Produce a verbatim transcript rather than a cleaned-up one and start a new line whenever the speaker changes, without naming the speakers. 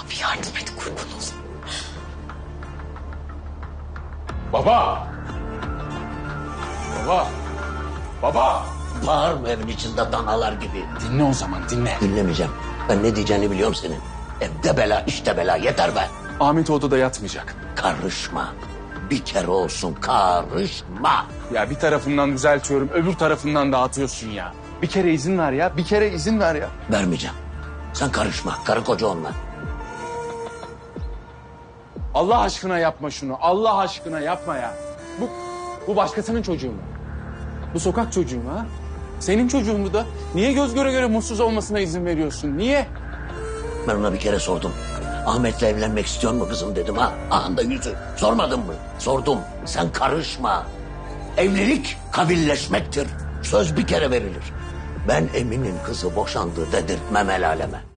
Abi yardım et, kurban olayım.
Baba! Baba! Baba!
Bağırma evin içinde danalar gibi.
Dinle o zaman, dinle.
Dinlemeyeceğim. Ben ne diyeceğini biliyorum senin. Evde bela, işte bela. Yeter be.
Ahmet odada yatmayacak.
Karışma. Bir kere olsun karışma.
Ya bir tarafından düzeltiyorum, öbür tarafından dağıtıyorsun ya. Bir kere izin ver ya, bir kere izin ver ya.
Vermeyeceğim. Sen karışma. Karı koca onlar.
Allah aşkına yapma şunu, Allah aşkına yapma ya. Bu, bu başkasının çocuğu mu? Bu sokak çocuğu mu ha? Senin çocuğun mu da? Niye göz göre göre mutsuz olmasına izin veriyorsun? Niye?
Ben ona bir kere sordum. Ahmet'le evlenmek istiyor mu kızım dedim ha. Ahanda yüzü. Sormadın mı? Sordum. Sen karışma. Evlilik kabilleşmektir. Söz bir kere verilir. Ben Emin'in kızı boşandı dedirtmem el aleme.